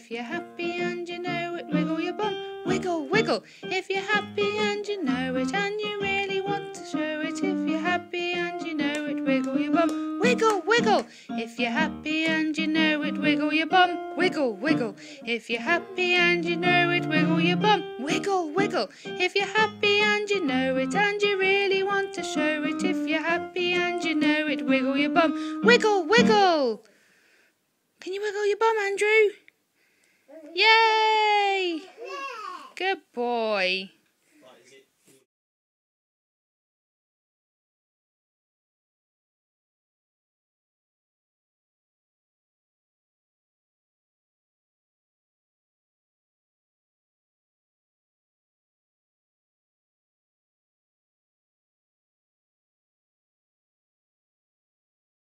If you're happy and you know it, wiggle your bum. Wiggle, wiggle. If you're happy and you know it, and you really want to show it. If you're happy and you know it, wiggle your bum. Wiggle, wiggle. If you're happy and you know it, wiggle your bum. Wiggle, wiggle. If you're happy and you know it, wiggle your bum. Wiggle, wiggle. If you're happy and you know it, and you really want to show it. If you're happy and you know it, wiggle your bum. Wiggle, wiggle. Can you wiggle your bum, Andrew? Yay! Good boy.